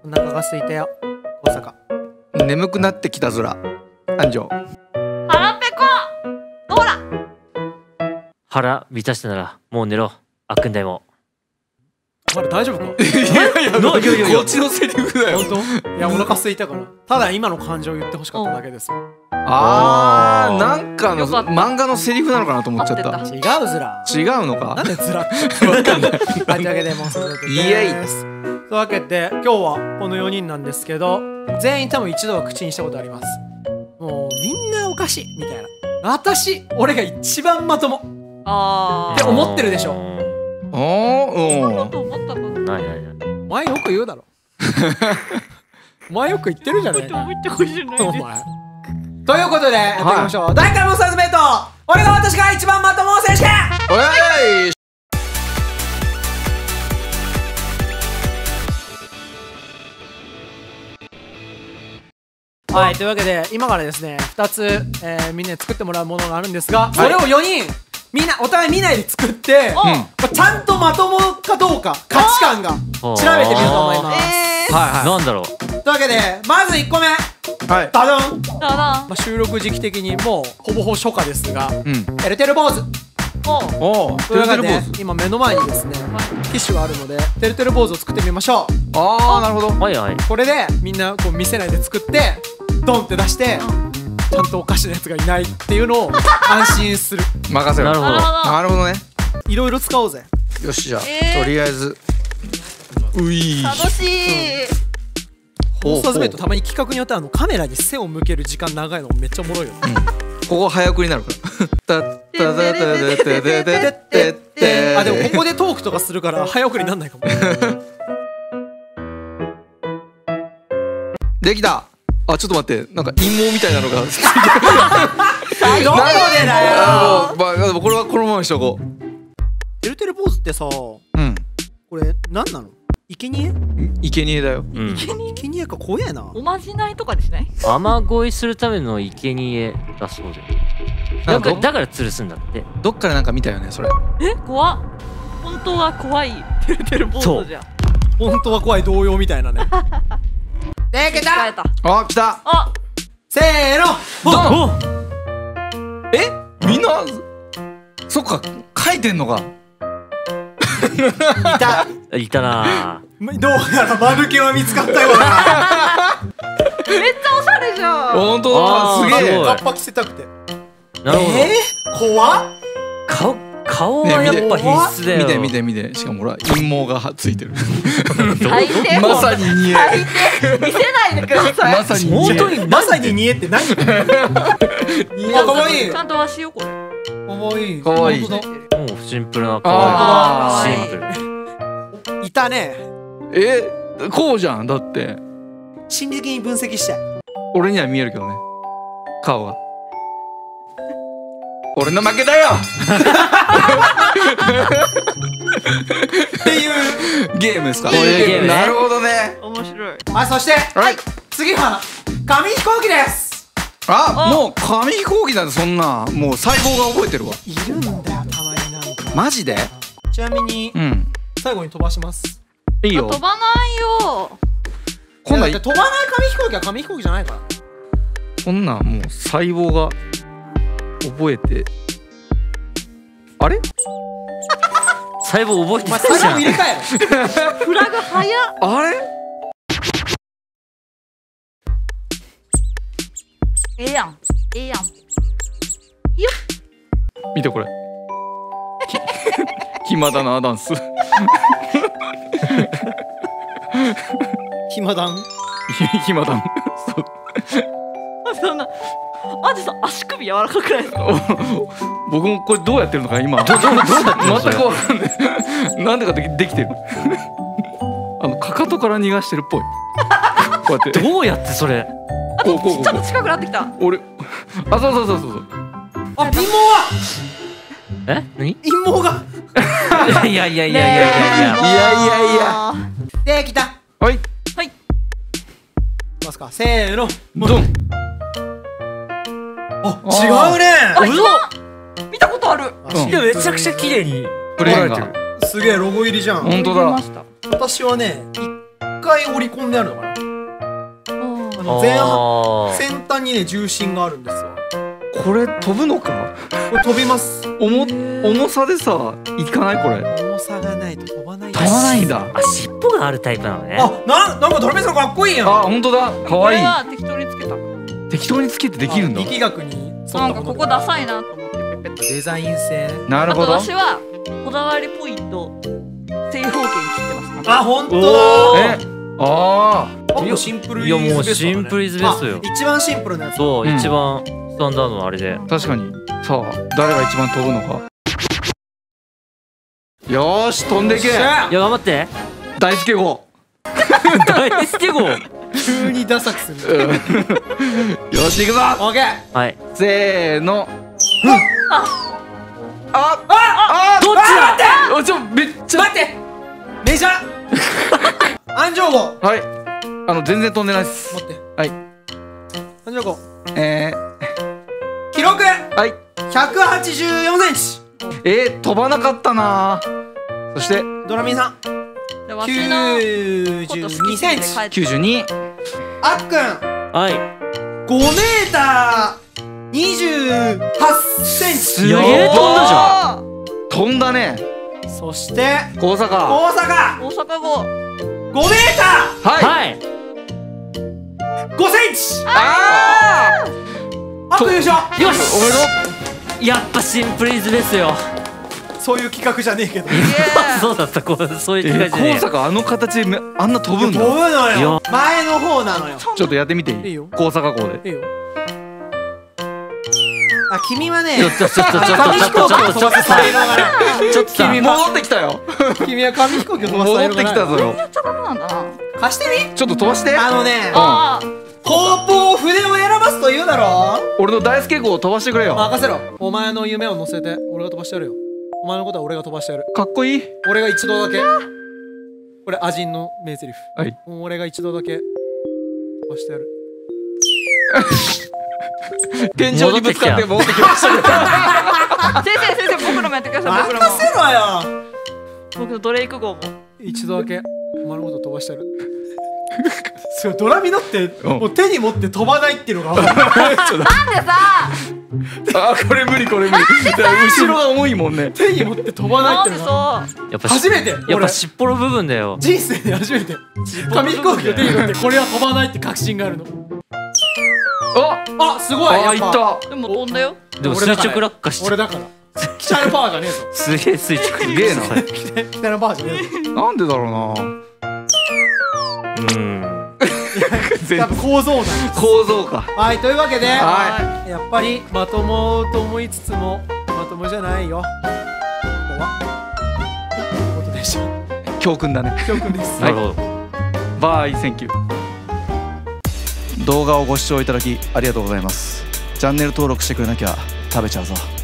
お腹が空いたよ、大阪。 眠くなってきたずら。安城。 腹ペコどうだ。 腹満たしたならもう寝ろ。あっくんだいも。 まだ大丈夫か。 いやいや、こっちのセリフだよ。 本当？いや、お腹空いたから。ただ今の感情を言ってほしかっただけですよ。 あー、なんかのよかった漫画のセリフなのかなと思っちゃった。 違うずら。 違うのか。 なんでずらってわかんない。はい、というわけでもうそれでイエイです。というわけで今日はこの4人なんですけど、全員多分一度は口にしたことあります。もうみんなおかしいみたいな。俺が一番まともって思ってるでしょ。 あー、うん。 と思ったことないないない。 お前よく言うだろ。お前よく言ってるじゃねえか。 思ってほしいないです。 お前。ということでやっていきましょう。大会モンスターズメイト、俺が私が一番まとも選手権。 おい。 はい、というわけで今からですね2つ、みんなで作ってもらうものがあるんですが、それを4人みんなお互い見ないで作って、ちゃんとまともかどうか価値観が調べてみようと思います。 はいなんだろう。 というわけでまず1個目、 はい。 ダドン。 だまあ、収録時期的にもうほぼほぼ初夏ですが、 うん。 てるてる坊主。 おお。 というわけでてるてる坊主。 今目の前にですねティッシュがあるのでてるてる坊主を作ってみましょう。 ああ、なるほど。 はいはい。 これでみんなこう見せないで作ってドンって出してちゃんとおかしなやつがいないっていうのを安心する。 任せろ。 なるほど。 なるほどね。 いろいろ使おうぜ。 よし、じゃあとりあえず。うい。 楽しい。 モンスターズメイトたまに企画によってはカメラに背を向ける時間長いのめっちゃおもろいよ。 ここ早送りになるから。たったたたたたたた。 あ、でもここでトークとかするから早送りなんないかも。 できた。あ、ちょっと待って、なんか陰謀みたいなのが。 どこでだよ。 まあ、でもこれはこのままにしとこう。 てるてる坊主ってさ、こうん。 れ何なの？生贄？ 生贄だよ。 うん。 生贄か怖えな。 おまじないとかでしない？ 雨乞いするための生贄だそうで。 なんかだから吊るすんだって。 どっかでなんか見たよね、それ。 怖っ。本当は怖いてるてる坊主じゃん。 本当は怖い童謡みたいなね。できた。 あ、来た。 あ、 せーの。 ドン。え、みんな。そっか、書いてんのか。 いた。 いたなぁ。 どうやら間抜けは見つかったようだ。 めっちゃおしゃれじゃん。 本当だ、すげえ。 カッパ着せたくて。 なるほど。 怖っ。 顔はやっぱ必須だよ。 見て。しかもほら、陰謀がついてる。 最低。 まさに煮え。 最低。見せないでください。 まさに煮え。 本当にまさに煮えって何？あ、可愛い。 ちゃんと足よこれ。 可愛い。 可愛い。 もうシンプルなあシンプル。 いたね。 こうじゃん、だって。 心理的に分析したい。 俺には見えるけどね。顔が。俺の負けだよ。っていうゲームですか。 こういうゲームね。 なるほどね。 面白い。 はい、そして次は紙飛行機です。 あ、もう紙飛行機なんてそんなもう細胞が覚えてるわ。 いるんだよ、たまになんか。 マジで？ ちなみに最後に飛ばします。 いいよ。 飛ばないよ。 今度は飛ばない紙飛行機は紙飛行機じゃないから。 こんなんもう細胞が覚えて。あれ？ 細胞覚えてた細じゃん。 胞入れ替えフラグ早っ。 あれ？ ええやん。よ見てこれ。暇だなダンス。 暇だん。 暇だん。そう。 そんな。あんたさ足首柔らかくないですか？ 僕もこれどうやってるのか今。どうやってるの？全くわかんない。なんでかできてる。かかとから逃がしてるっぽい。こうやって。 どうやってそれ？ ちょっと近くなってきた。 俺、あ、そう。 あ、陰謀は。 何？ 陰謀が。 いや。 いや。 できた。 はい。 いきますか。せーの。 ドン。 あ、違うね。 見たことある。 いやめちゃくちゃ綺麗にプレーンが。 すげえロゴ入りじゃん。 本当だ。 私はね、1 回折り込んであるのかな。前先端にね重心があるんですわ。 これ飛ぶのか。 これ飛びます。 重さでさいかない。これ重さがないと飛ばない。 飛ばないんだ。 あ、尻尾があるタイプなのね。 なんかドラメさんかっこいいやん。 あ、本当だ。可愛い。 これは適当につけた。 適当につけてできるんだ。 力学になんかここダサいなと思ってペペッと。 デザイン性。 なるほど。 あと私はこだわりポイント正方形に切ってます。 あ、本当だ。 ああ。 シンプルいやもうシンプルイズベストよ。 一番シンプルなやつ。 そう、一番スタンダードのあれで。 確かに。さあ誰が一番飛ぶのか。よーし飛んでいけ。いや頑張って。 大輔号。 大輔号。 急にダサくする。 よし行くぞ。 オッケー。 はい。 せーの。 どっちだ。 めっちゃ待って。メジャー。安城号。 はい。全然飛んでないっす。 待って。 はい。 安城号。記録。 はい。 184センチ。 飛ばなかったな。そしてドラミンさん。92センチ。 92。 あっくん。 はい。 5メーター28センチ。 すげえ飛んだじゃん。 飛んだね。 そして大阪大阪号 5メーター。 はい。 5センチ。 あっくん優勝。 よし。 おめでとう。やっぱシンプルイズベストよ。 そういう企画じゃねえけど。 そうだった。そういう企画じゃねえ。 大阪形であんな飛ぶんだ。 飛ぶのよ。前の方なのよ。 ちょっとやってみていい？ いいよ。 大阪号で。 いいよ。あ、君はね。 ちょっと君戻ってきたよ。 君は紙飛行機を飛ばす。 戻ってきたぞよ。 やっちゃダメなんだな。 貸してみ。 ちょっと飛ばして。 後方筆を選ばすと言うだろ。 俺の大輔号を飛ばしてくれよ。 任せろ。お前の夢を乗せて俺が飛ばしてやるよ。お前のことは俺が飛ばしてやる。 かっこいい。 俺が一度だけ。これアジンの名台詞。 はい。 俺が一度だけ飛ばしてやる。 天井にぶつかって戻ってきました。 先生僕のもやってください。僕のも。 任せろよ。 僕のドレイク号も一度だけお前のこと飛ばしてやる。そう、ドラミノってもう手に持って飛ばないっていうのがなんでさこれ無理。後ろが重いもんね。 手に持って飛ばないっていうのがやっぱ初めて。 やっぱ尻尾の部分だよ。 人生で初めて紙飛行機を手に持ってこれは飛ばないって確信があるの。あ、すごい。 いった。 でも飛んだよ。 でも垂直落下して。 俺だから北のパワーじゃねえぞ。 すげえ垂直。 すげえな。 北のパワーじゃねえぞ。 なんでだろうな。 やっぱ構造なんです。 構造か。 はい、というわけで、 はやっぱりまともと思いつつもまともじゃないよ。ここはということでした。 教訓だね。 教訓です。 なるほど。 バイセンキュー。動画をご視聴いただきありがとうございます。チャンネル登録してくれなきゃ食べちゃうぞ。